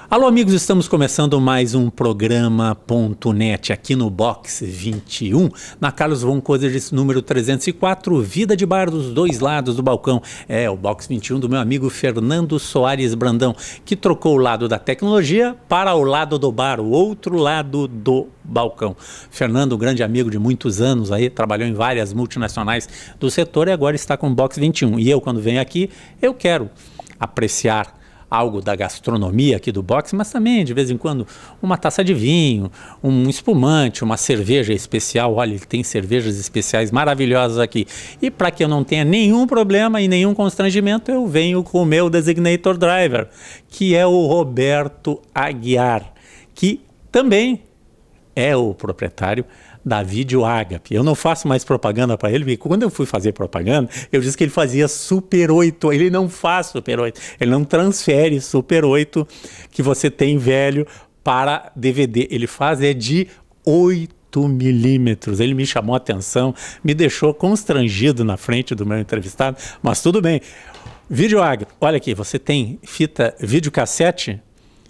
Alô, amigos, estamos começando mais um programa.net aqui no Box 21, na Carlos von Coserich, número 304, Vida de Bar dos dois lados do balcão. É o Box 21 do meu amigo Fernando Soares Brandão, que trocou o lado da tecnologia para o lado do bar, o outro lado do balcão. Fernando, um grande amigo de muitos anos aí, trabalhou em várias multinacionais do setor e agora está com o Box 21. E eu, quando venho aqui, eu quero apreciar algo da gastronomia aqui do box, mas também, de vez em quando, uma taça de vinho, um espumante, uma cerveja especial. Olha, ele tem cervejas especiais maravilhosas aqui. E para que eu não tenha nenhum problema e nenhum constrangimento, eu venho com o meu designator driver, que é o Roberto Aguiar, que também é o proprietário da Vídeo Agape. Eu não faço mais propaganda para ele, porque quando eu fui fazer propaganda, eu disse que ele fazia Super 8. Ele não faz Super 8. Ele não transfere Super 8 que você tem velho para DVD. Ele faz de 8 milímetros. Ele me chamou a atenção, me deixou constrangido na frente do meu entrevistado, mas tudo bem. Vídeo Agape, olha aqui, você tem fita videocassete?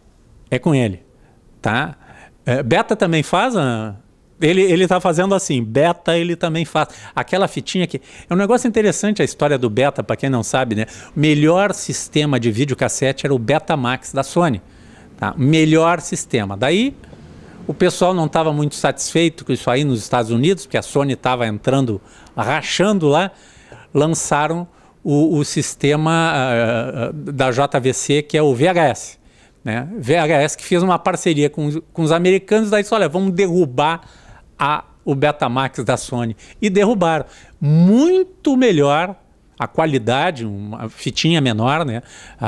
É com ele, tá? Beta também faz Ele está fazendo assim, Beta ele também faz. Aquela fitinha que... É um negócio interessante a história do Beta, para quem não sabe, né? O melhor sistema de videocassete era o Betamax da Sony. Tá? Melhor sistema. Daí, o pessoal não estava muito satisfeito com isso aí nos Estados Unidos, porque a Sony estava entrando, rachando lá, lançaram o sistema da JVC, que é o VHS. Né? VHS que fez uma parceria com os americanos, daí disse, olha, vamos derrubar o Betamax da Sony. E derrubaram. Muito melhor a qualidade, uma fitinha menor, né?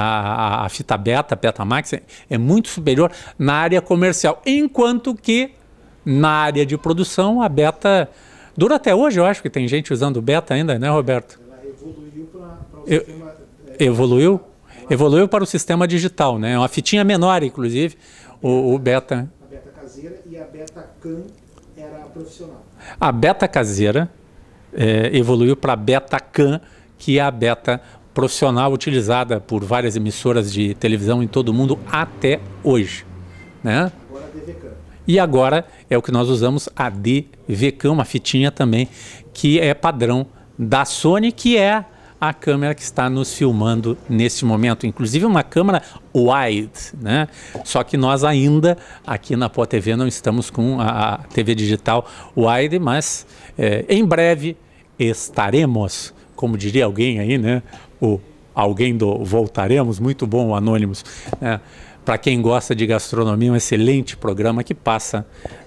A fita Betamax é muito superior na área comercial. Enquanto que na área de produção, a Beta dura até hoje, eu acho que tem gente usando Beta ainda, né, Roberto? Ela evoluiu para o sistema... Evoluiu? Evoluiu para o sistema digital, né? Uma fitinha menor, inclusive, o Beta. A Beta caseira e a Beta Can era profissional. A Beta caseira evoluiu para a Beta Can, que é a Beta profissional utilizada por várias emissoras de televisão em todo o mundo até hoje. Né? Agora a DV-Can. E agora é o que nós usamos, a DV-Can, uma fitinha também, que é padrão da Sony, que é a câmera que está nos filmando nesse momento, inclusive uma câmera wide, né? Só que nós ainda aqui na Pó TV não estamos com a TV digital wide, mas em breve estaremos, como diria alguém aí, né? Alguém do Voltaremos, muito bom o Anônimos, né? Para quem gosta de gastronomia, um excelente programa que passa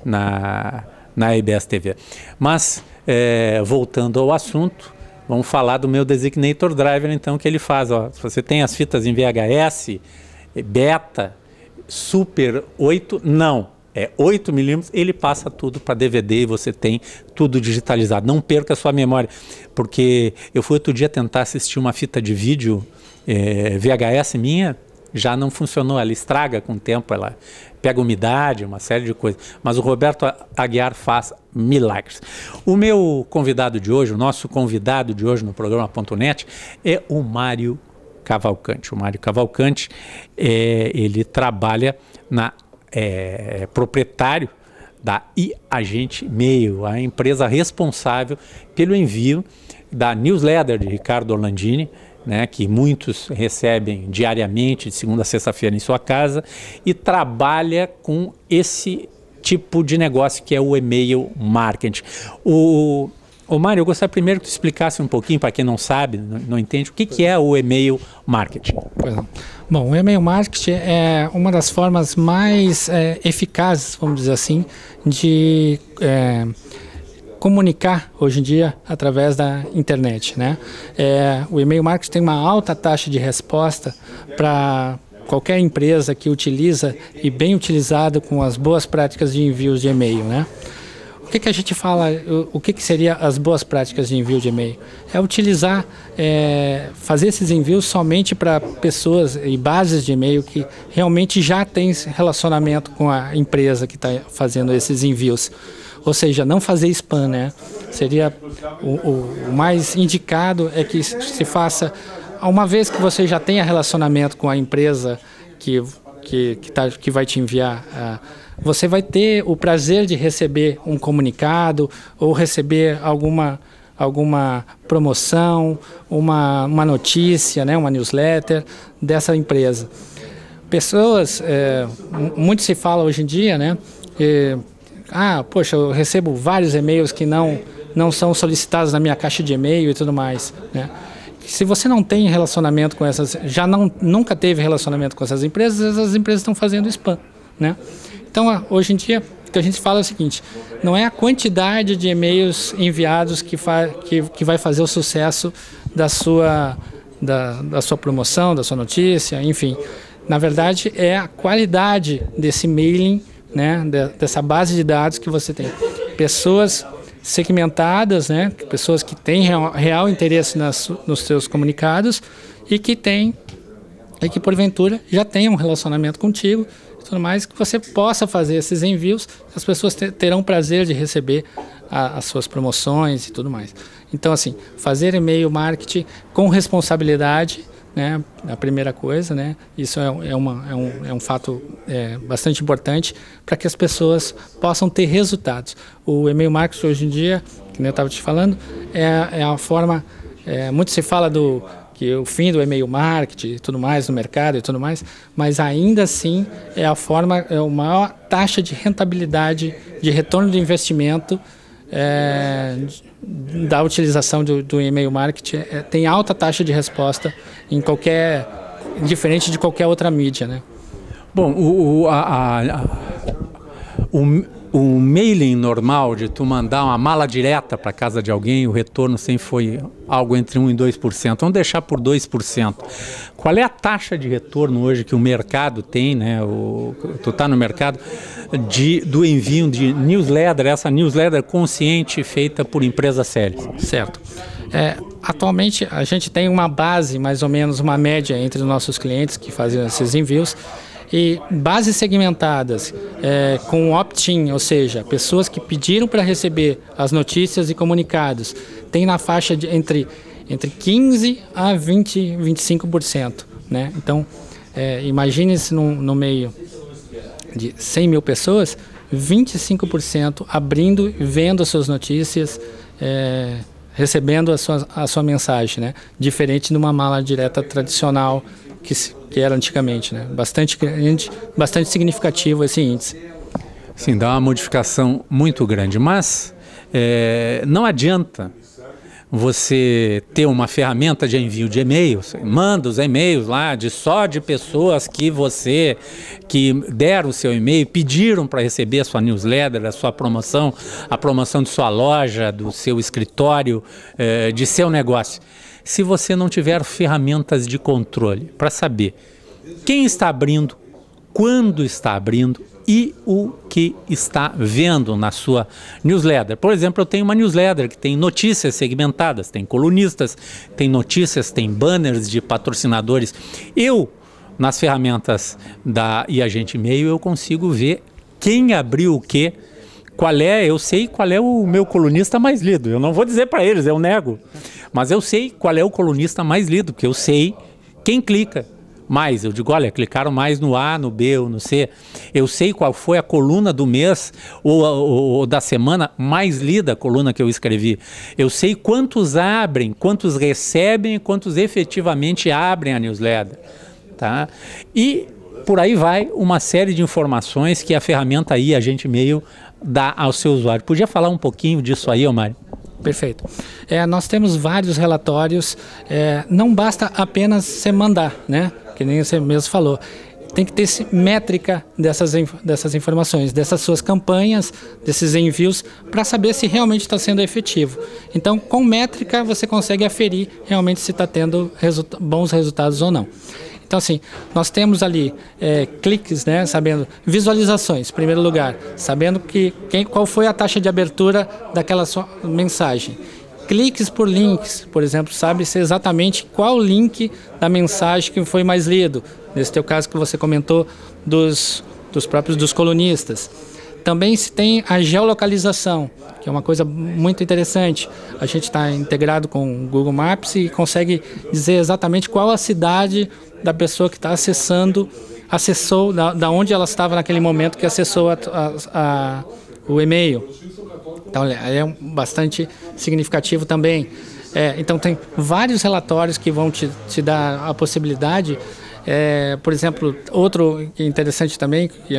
na IBS TV. Mas, voltando ao assunto, vamos falar do meu designator driver, então, que ele faz. Ó. Se você tem as fitas em VHS, Beta, Super 8, não. É 8 milímetros, ele passa tudo para DVD e você tem tudo digitalizado. Não perca a sua memória, porque eu fui outro dia tentar assistir uma fita de vídeo VHS minha, já não funcionou, ela estraga com o tempo, ela pega umidade, uma série de coisas. Mas o Roberto Aguiar faz milagres. O meu convidado de hoje, o nosso convidado de hoje no programa.net é o Mário Cavalcante. O Mário Cavalcante, ele trabalha proprietário da iAgente Mail, a empresa responsável pelo envio da newsletter de Ricardo Orlandini, né, que muitos recebem diariamente, de segunda a sexta-feira em sua casa, e trabalha com esse tipo de negócio que é o e-mail marketing. O Mário, eu gostaria primeiro que tu explicasse um pouquinho, para quem não sabe, não entende, o que é o e-mail marketing. Pois não. Bom, o e-mail marketing é uma das formas mais eficazes, vamos dizer assim, de comunicar hoje em dia através da internet, né? O e-mail marketing tem uma alta taxa de resposta para qualquer empresa que utiliza e bem utilizado com as boas práticas de envios de e-mail, né? O que a gente fala, o que seria as boas práticas de envio de e-mail? É utilizar, fazer esses envios somente para pessoas e bases de e-mail que realmente já têm relacionamento com a empresa que está fazendo esses envios. Ou seja, não fazer spam, né? Seria o mais indicado é que se faça, uma vez que você já tenha relacionamento com a empresa que que vai te enviar, você vai ter o prazer de receber um comunicado ou receber alguma promoção, uma notícia, né, uma newsletter dessa empresa. Pessoas, muito se fala hoje em dia, né, poxa, eu recebo vários e-mails que não são solicitados na minha caixa de e-mail e tudo mais, né. Se você não tem relacionamento com nunca teve relacionamento com essas empresas estão fazendo spam, né. Então, hoje em dia, o que a gente fala é o seguinte, não é a quantidade de e-mails enviados que vai fazer o sucesso da sua promoção, da sua notícia, enfim. Na verdade, é a qualidade desse mailing, né, dessa base de dados que você tem. Pessoas segmentadas, né, pessoas que têm real interesse nos seus comunicados e que porventura já têm um relacionamento contigo, tudo mais, que você possa fazer esses envios, as pessoas terão prazer de receber as suas promoções e tudo mais. Então, assim, fazer e-mail marketing com responsabilidade, né, a primeira coisa, né, isso é um fato bastante importante para que as pessoas possam ter resultados. O e-mail marketing hoje em dia, que eu estava te falando, é a forma, muito se fala que o fim do e-mail marketing e tudo mais no mercado e tudo mais, mas ainda assim é a maior taxa de rentabilidade, de retorno de investimento da utilização do e-mail marketing. Tem alta taxa de resposta diferente de qualquer outra mídia, né? Bom, o mailing normal de tu mandar uma mala direta para casa de alguém, o retorno sempre foi algo entre 1% e 2%. Vamos deixar por 2%. Qual é a taxa de retorno hoje que o mercado tem, né? Tu está no mercado, do envio de newsletter, essa newsletter consciente feita por empresas sérias? Certo. Atualmente a gente tem uma base, mais ou menos uma média entre os nossos clientes que fazem esses envios, e bases segmentadas com opt-in, ou seja, pessoas que pediram para receber as notícias e comunicados, tem na faixa de entre 15% a 25%. Né? Então, imagine-se no meio de 100 mil pessoas, 25% abrindo e vendo as suas notícias, recebendo a sua mensagem, né? Diferente de uma mala direta tradicional que era antigamente, né? Bastante grande, bastante significativo esse índice. Sim, dá uma modificação muito grande, mas não adianta você ter uma ferramenta de envio de e-mails, manda os e-mails lá só de pessoas que deram o seu e-mail, pediram para receber a sua newsletter, a sua promoção, a promoção de sua loja, do seu escritório, de seu negócio. Se você não tiver ferramentas de controle para saber quem está abrindo, quando está abrindo e o que está vendo na sua newsletter. Por exemplo, eu tenho uma newsletter que tem notícias segmentadas, tem colunistas, tem notícias, tem banners de patrocinadores. Nas ferramentas da eAgente e-mail, eu consigo ver quem abriu o quê, eu sei qual é o meu colunista mais lido. Eu não vou dizer para eles, eu nego. Mas eu sei qual é o colunista mais lido, porque eu sei quem clica mais. Eu digo, olha, clicaram mais no A, no B ou no C. Eu sei qual foi a coluna do mês ou da semana mais lida, a coluna que eu escrevi. Eu sei quantos abrem, quantos recebem e quantos efetivamente abrem a newsletter. Tá? E por aí vai uma série de informações que a ferramenta eAgente e-mail dá ao seu usuário. Podia falar um pouquinho disso aí, Mário? Perfeito. Nós temos vários relatórios, não basta apenas você mandar, né? Que nem você mesmo falou. Tem que ter métrica dessas informações, dessas suas campanhas, desses envios, para saber se realmente está sendo efetivo. Então, com métrica, você consegue aferir realmente se está tendo bons resultados ou não. Então, assim, nós temos ali cliques, né, sabendo, visualizações, em primeiro lugar, sabendo qual foi a taxa de abertura daquela sua mensagem. Cliques por links, por exemplo, sabe-se exatamente qual link da mensagem que foi mais lido. Nesse teu caso que você comentou dos colunistas. Também se tem a geolocalização, que é uma coisa muito interessante. A gente está integrado com o Google Maps e consegue dizer exatamente qual a cidade da pessoa que está acessando acessou, da onde ela estava naquele momento que acessou o e-mail. Então, é bastante significativo também. Então, tem vários relatórios que vão te dar a possibilidade. Por exemplo, outro interessante também, que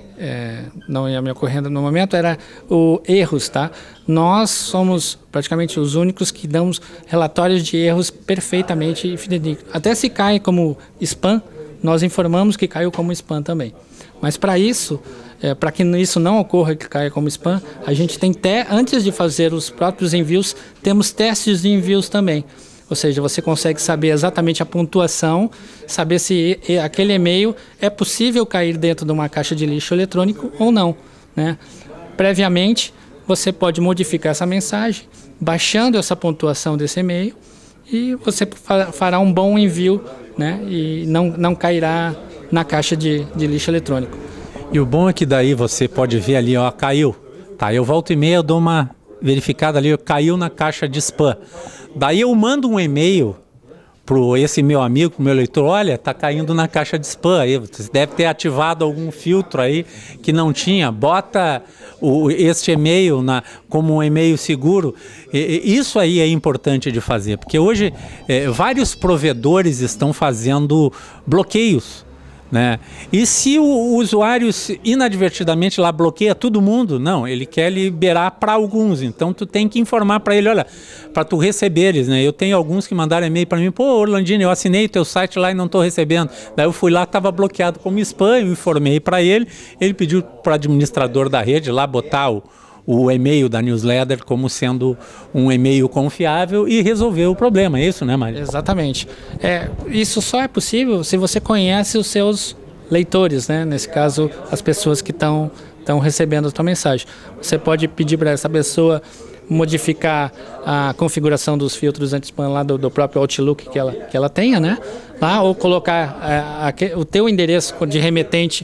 não ia me ocorrendo no momento, era o erros, tá? Nós somos praticamente os únicos que damos relatórios de erros perfeitamente fidedignos. Até se cai como spam, nós informamos que caiu como spam também. Mas para isso, para que isso não ocorra que caia como spam, a gente tem antes de fazer os próprios envios, temos testes de envios também. Ou seja, você consegue saber exatamente a pontuação, saber se aquele e-mail é possível cair dentro de uma caixa de lixo eletrônico ou não, né? Previamente, você pode modificar essa mensagem, baixando essa pontuação desse e-mail, e você fará um bom envio, né? E não cairá na caixa de lixo eletrônico. E o bom é que daí você pode ver ali, ó, caiu. Tá, eu volto e meia, eu dou uma verificada ali, caiu na caixa de spam. Daí eu mando um e-mail para esse meu amigo, pro meu leitor, olha, tá caindo na caixa de spam aí, você deve ter ativado algum filtro aí que não tinha, bota este e-mail como um e-mail seguro. Isso aí é importante de fazer, porque hoje vários provedores estão fazendo bloqueios, né? E se o usuário inadvertidamente lá bloqueia todo mundo, não, ele quer liberar para alguns, então tu tem que informar para ele, olha, para tu receberes, né? Eu tenho alguns que mandaram e-mail para mim, pô, Orlandino, eu assinei o teu site lá e não estou recebendo. Daí eu fui lá, estava bloqueado como spam, eu informei para ele pediu para o administrador da rede lá botar o e-mail da newsletter como sendo um e-mail confiável e resolver o problema, é isso, né, Mário? Exatamente. Isso só é possível se você conhece os seus leitores, né? Nesse caso, as pessoas que estão recebendo a sua mensagem. Você pode pedir para essa pessoa modificar a configuração dos filtros anti-spam lá do próprio Outlook que ela tenha, né? Lá, ou colocar o teu endereço de remetente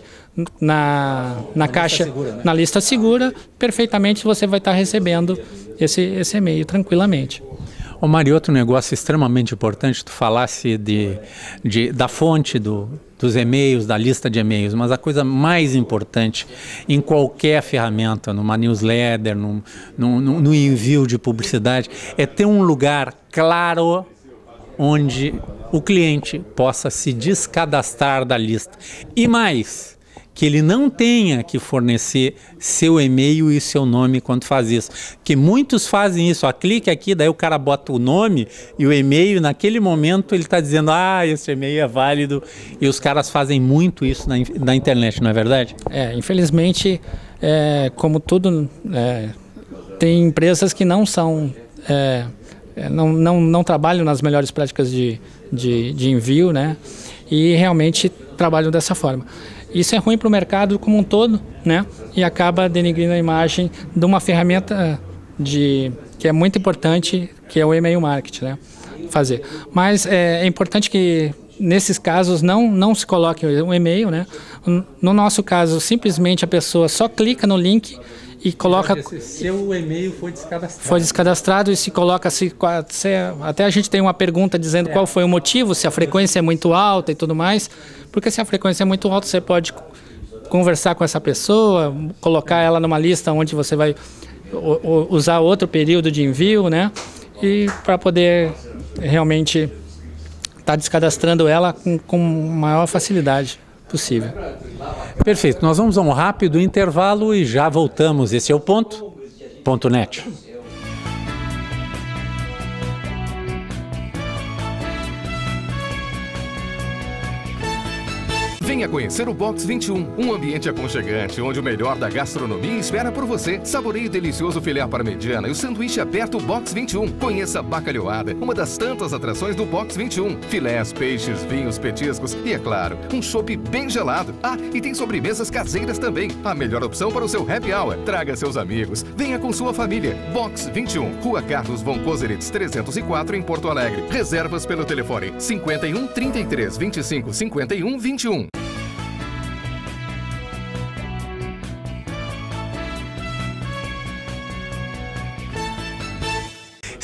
na caixa, segura, né? Na lista segura, perfeitamente você vai estar recebendo esse e-mail tranquilamente. Ô Mário, outro negócio extremamente importante, tu falasse da fonte dos e-mails, da lista de e-mails, mas a coisa mais importante em qualquer ferramenta, numa newsletter, no envio de publicidade, é ter um lugar claro onde o cliente possa se descadastrar da lista. E mais, que ele não tenha que fornecer seu e-mail e seu nome quando faz isso. Que muitos fazem isso, clique aqui, daí o cara bota o nome e o e-mail, naquele momento ele está dizendo, esse e-mail é válido, e os caras fazem muito isso na internet, não é verdade? Infelizmente, como tudo, tem empresas que não são, não trabalham nas melhores práticas de envio, né? E realmente trabalham dessa forma. Isso é ruim para o mercado como um todo, né? E acaba denigrindo a imagem de uma ferramenta que é muito importante, que é o e-mail marketing, né? Fazer. Mas é importante que nesses casos não se coloque um e-mail, né? No nosso caso, simplesmente a pessoa só clica no link e coloca... Seu e-mail foi descadastrado. Foi descadastrado e se coloca... até a gente tem uma pergunta dizendo qual foi o motivo, se a frequência é muito alta e tudo mais. Porque se a frequência é muito alta, você pode conversar com essa pessoa, colocar ela numa lista onde você vai usar outro período de envio, né? E para poder realmente estar descadastrando ela com maior facilidade possível. Perfeito. Nós vamos a um rápido intervalo e já voltamos. Esse é o Ponto.net. Venha conhecer o Box 21, um ambiente aconchegante onde o melhor da gastronomia espera por você. Saboreie o delicioso filé à parmegiana e o sanduíche aberto Box 21. Conheça a bacalhoada, uma das tantas atrações do Box 21. Filés, peixes, vinhos, petiscos e, é claro, um chopp bem gelado. E tem sobremesas caseiras também. A melhor opção para o seu happy hour. Traga seus amigos, venha com sua família. Box 21, Rua Carlos von Koselitz 304 em Porto Alegre. Reservas pelo telefone 51 33 25 51 21.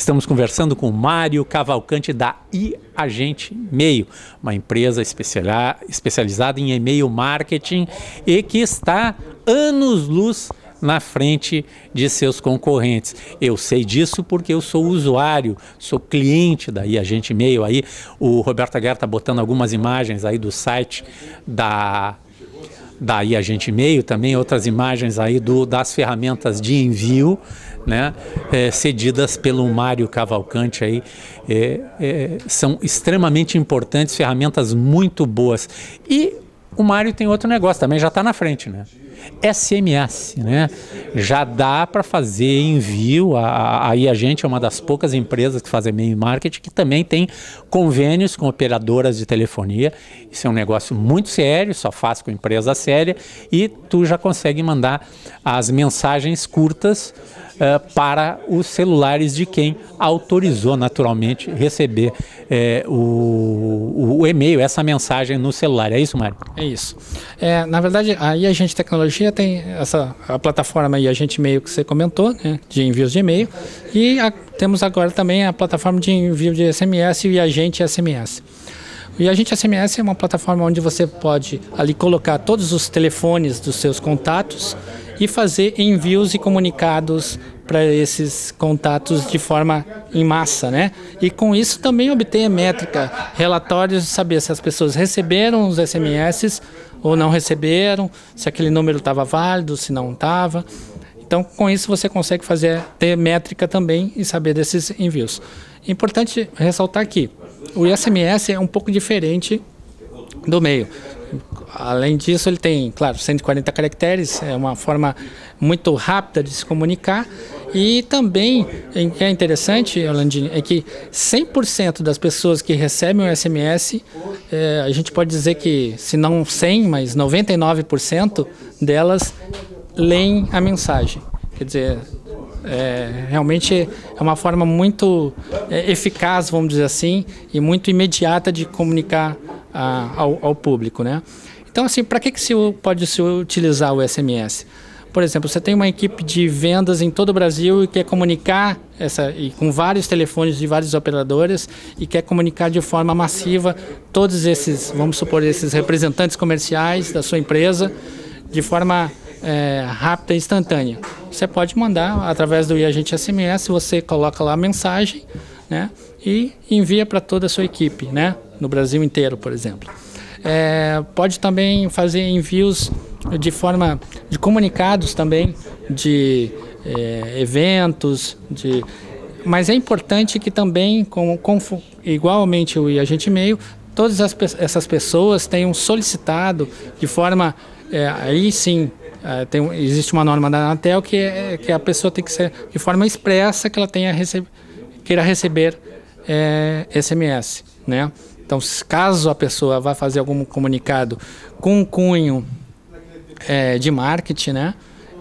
Estamos conversando com Mário Cavalcante da iAgente Mail, uma empresa especializada em e-mail marketing e que está anos-luz na frente de seus concorrentes. Eu sei disso porque eu sou usuário, sou cliente da iAgente Mail. Aí o Roberto Aguiar está botando algumas imagens aí do site da iAgente Mail, também outras imagens aí das ferramentas de envio, né, cedidas pelo Mário Cavalcante aí, são extremamente importantes, ferramentas muito boas. E o Mário tem outro negócio, também já está na frente, né? SMS, né? Já dá para fazer envio. A iAgente é uma das poucas empresas que fazem e-mail marketing que também tem convênios com operadoras de telefonia. Isso é um negócio muito sério, só faz com empresa séria, e tu já consegue mandar as mensagens curtas para os celulares de quem autorizou naturalmente receber o e-mail, essa mensagem no celular. É isso, Mário? É isso. Na verdade, a iAgente Tecnologia tem a plataforma iAgente Mail que você comentou, né, de envios de e-mail, e temos agora também a plataforma de envio de SMS e o iAgente SMS. O iAgente SMS é uma plataforma onde você pode ali colocar todos os telefones dos seus contatos e fazer envios e comunicados para esses contatos de forma em massa, né? E com isso também obter métrica, relatórios de saber se as pessoas receberam os SMS ou não receberam, se aquele número estava válido, se não estava. Então, com isso você consegue ter métrica também e saber desses envios. É importante ressaltar que o SMS é um pouco diferente do e-mail. Além disso, ele tem, claro, 140 caracteres, é uma forma muito rápida de se comunicar. E também, o que é interessante, Orlandini, é que 100% das pessoas que recebem o SMS, a gente pode dizer que, se não 100%, mas 99% delas leem a mensagem. Quer dizer, realmente é uma forma muito eficaz, vamos dizer assim, e muito imediata de comunicar ao público, né? Então, assim, para que pode se utilizar o SMS? Por exemplo, você tem uma equipe de vendas em todo o Brasil e quer comunicar com vários telefones de várias operadoras e quer comunicar de forma massiva todos esses, vamos supor, esses representantes comerciais da sua empresa de forma rápida e instantânea. Você pode mandar através do iAgente SMS, você coloca lá a mensagem, né, e envia para toda a sua equipe, né, no Brasil inteiro, por exemplo. Pode também fazer envios de comunicados também, de eventos, mas é importante que também, igualmente o iAgente Mail, todas essas pessoas tenham solicitado de forma, aí sim, existe uma norma da Anatel que a pessoa tem que ser de forma expressa que ela queira receber SMS, né? Então, caso a pessoa vá fazer algum comunicado com um cunho de marketing, né,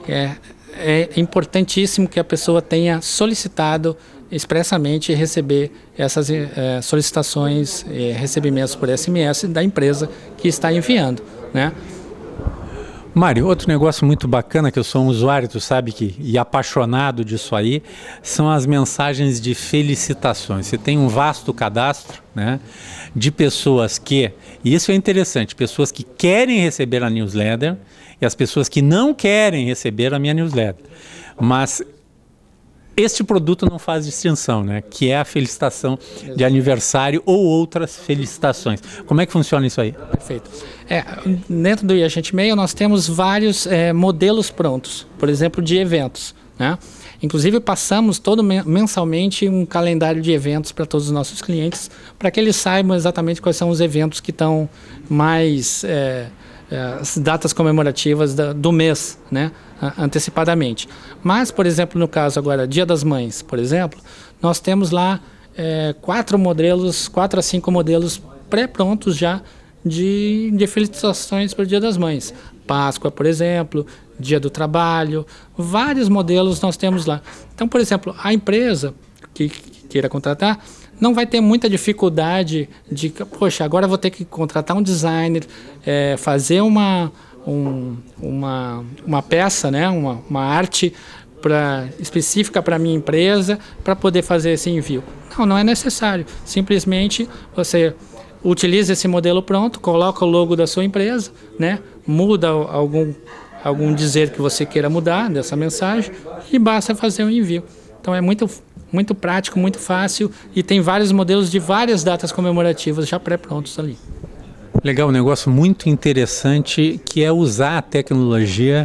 é importantíssimo que a pessoa tenha solicitado expressamente receber essas solicitações e recebimentos por SMS da empresa que está enviando, né? Mário, outro negócio muito bacana que eu sou um usuário, tu sabe e apaixonado disso aí, são as mensagens de felicitações. Você tem um vasto cadastro, né, de pessoas e isso é interessante, pessoas que querem receber a newsletter e as pessoas que não querem receber a minha newsletter. Mas este produto não faz distinção, né, que é a felicitação de aniversário ou outras felicitações. Como é que funciona isso aí? Perfeito. Dentro do iAgente Mail nós temos vários modelos prontos, por exemplo, de eventos, né? Inclusive passamos mensalmente um calendário de eventos para todos os nossos clientes, para que eles saibam exatamente quais são os eventos que estão mais as datas comemorativas do mês, né, antecipadamente. Mas, por exemplo, no caso agora, Dia das Mães, por exemplo, nós temos lá 4 a 5 modelos pré-prontos já de felicitações para o Dia das Mães. Páscoa, por exemplo, Dia do Trabalho, vários modelos nós temos lá. Então, por exemplo, a empresa que queira contratar não vai ter muita dificuldade poxa, agora vou ter que contratar um designer, fazer uma peça, né, uma arte específica para a minha empresa para poder fazer esse envio. Não é necessário. Simplesmente você utiliza esse modelo pronto, coloca o logo da sua empresa, né? Muda algum dizer que você queira mudar dessa mensagem e basta fazer o envio. Então é muito prático, muito fácil e tem vários modelos de várias datas comemorativas já pré-prontos ali. Legal, um negócio muito interessante que é usar a tecnologia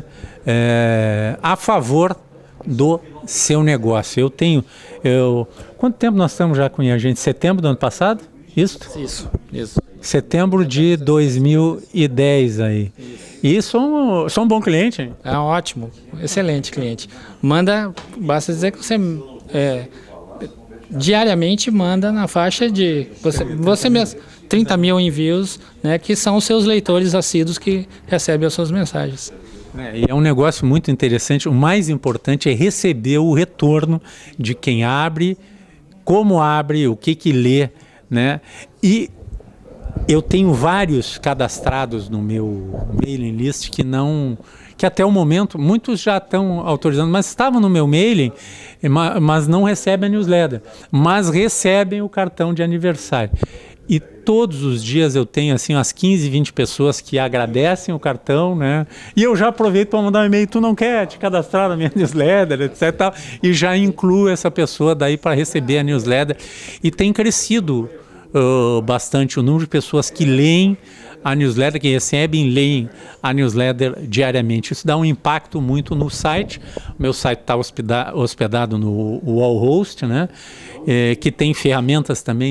a favor do seu negócio. Quanto tempo nós estamos já com a gente? Setembro do ano passado? Isso. Setembro de 2010 aí. E sou um bom cliente, hein? É ótimo, excelente cliente. Basta dizer que você diariamente manda na faixa de você mesmo 30 mil envios, né, que são os seus leitores assíduos que recebem as suas mensagens. É um negócio muito interessante. O mais importante é receber o retorno de quem abre, como abre, o que lê, né? E eu tenho vários cadastrados no meu mailing list que até o momento, muitos já estão autorizando, mas estavam no meu mailing, mas não recebem a newsletter, mas recebem o cartão de aniversário. E todos os dias eu tenho assim umas 15, 20 pessoas que agradecem o cartão, né? E eu já aproveito para mandar um e-mail, tu não quer te cadastrar na minha newsletter, etc. Tal, e já incluo essa pessoa daí para receber a newsletter. E tem crescido bastante o número de pessoas que leem a newsletter, que recebem e leem a newsletter diariamente. Isso dá um impacto muito no site. O meu site está hospedado no Wallhost, né? Que tem ferramentas também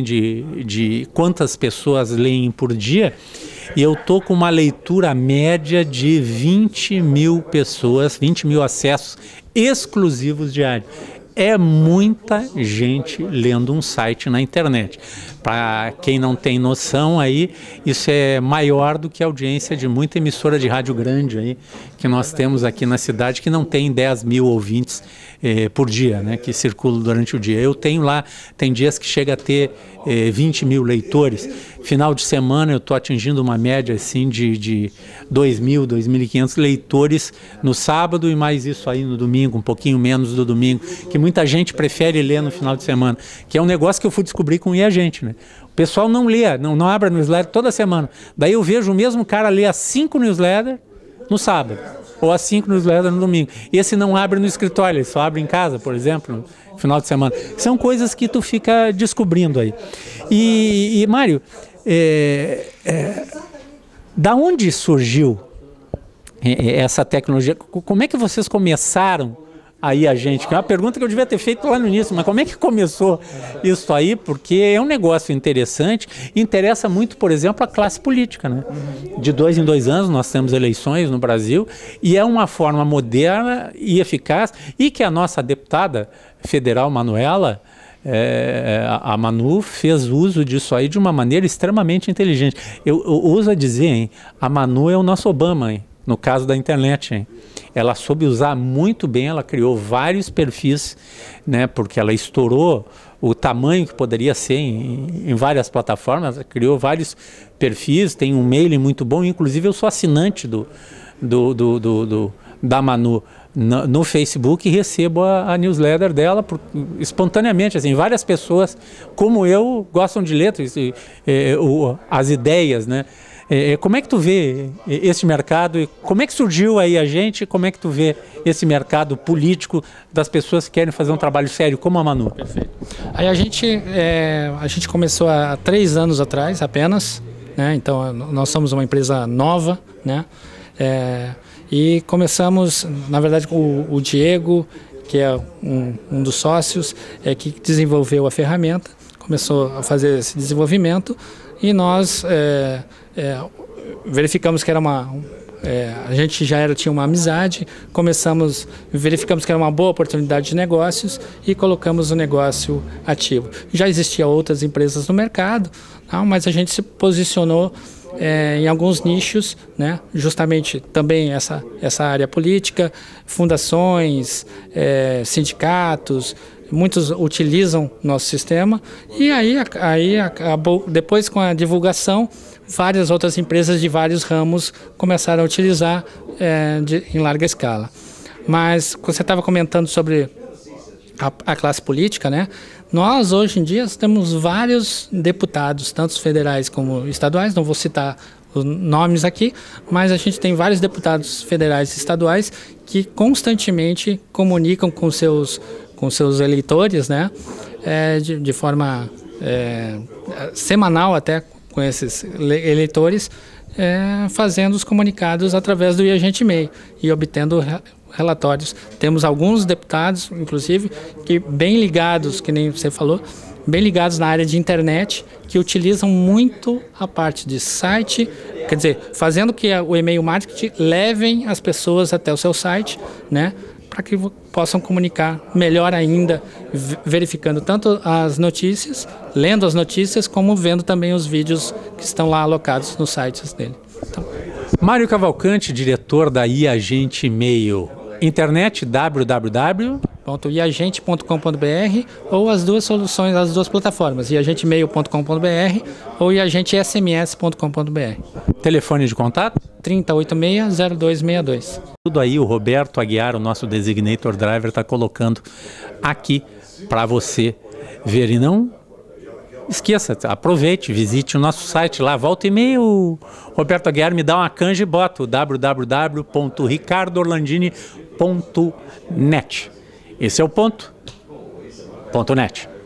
de quantas pessoas leem por dia. E eu estou com uma leitura média de 20 mil pessoas, 20 mil acessos exclusivos diários. É muita gente lendo um site na internet. Para quem não tem noção aí, isso é maior do que a audiência de muita emissora de rádio grande aí, que nós temos aqui na cidade, que não tem 10 mil ouvintes por dia, né, que circulam durante o dia. Eu tenho lá, tem dias que chega a ter 20 mil leitores. Final de semana eu estou atingindo uma média assim de 2.000, 2.500 leitores no sábado e mais isso aí no domingo, um pouquinho menos do domingo, que muita gente prefere ler no final de semana, que é um negócio que eu fui descobrir com a gente, né? O pessoal não lê, não abre a newsletter toda semana. Daí eu vejo o mesmo cara ler as 5 newsletters no sábado, ou as 5 newsletters no domingo. Esse não abre no escritório, ele só abre em casa, por exemplo, no final de semana. São coisas que tu fica descobrindo aí. E Mário, da onde surgiu essa tecnologia? Como é que vocês começaram aí a gente? Que é uma pergunta que eu devia ter feito lá no início, mas como é que começou isso aí? Porque é um negócio interessante, interessa muito, por exemplo, a classe política, né? De 2 em 2 anos nós temos eleições no Brasil e é uma forma moderna e eficaz e que a nossa deputada federal, Manuela, a Manu fez uso disso aí de uma maneira extremamente inteligente. Eu uso a dizer, hein, a Manu é o nosso Obama, hein, no caso da internet, hein. Ela soube usar muito bem, ela criou vários perfis, né, porque ela estourou o tamanho que poderia ser em várias plataformas, ela criou vários perfis, tem um mailing muito bom, inclusive eu sou assinante da Manu no Facebook e recebo a newsletter dela espontaneamente, assim, várias pessoas como eu gostam de ler as ideias, né? Como é que tu vê esse mercado e como é que surgiu aí a gente, como é que tu vê esse mercado político das pessoas que querem fazer um trabalho sério como a Manu? Perfeito. Aí a gente começou há 3 anos atrás apenas, né? Então nós somos uma empresa nova, né? E começamos, na verdade, com o Diego, que é um dos sócios, que desenvolveu a ferramenta, começou a fazer esse desenvolvimento e nós verificamos que era a gente tinha uma amizade, verificamos que era uma boa oportunidade de negócios e colocamos o negócio ativo. Já existiam outras empresas no mercado, mas a gente se posicionou em alguns nichos, né? Justamente também essa área política, fundações, sindicatos, muitos utilizam nosso sistema e aí acabou, depois com a divulgação, várias outras empresas de vários ramos começaram a utilizar em larga escala. Mas você estava comentando sobre a classe política, né? Nós, hoje em dia, temos vários deputados, tanto federais como estaduais, não vou citar os nomes aqui, mas a gente tem vários deputados federais e estaduais que constantemente comunicam com seus eleitores, né? De forma semanal até com esses eleitores, fazendo os comunicados através do Agente e-mail e obtendo relatórios. Temos alguns deputados, inclusive, que bem ligados, que nem você falou, bem ligados na área de internet, que utilizam muito a parte de site, quer dizer, fazendo que o e-mail marketing levem as pessoas até o seu site, né, para que possam comunicar melhor ainda, verificando tanto as notícias, lendo as notícias, como vendo também os vídeos que estão lá alocados nos sites dele. Então, Mário Cavalcante, diretor da iAgente e-mail. Internet, www.iagente.com.br ou as duas soluções, as duas plataformas, iagentemail.com.br ou iagentesms.com.br. Telefone de contato? 3086-0262. Tudo aí o Roberto Aguiar, o nosso Designator Driver, está colocando aqui para você ver. E não esqueça, aproveite, visite o nosso site lá, volta e meia, o Roberto Aguiar me dá uma canja e bota o www.ricardoorlandini.net. Esse é o ponto .net.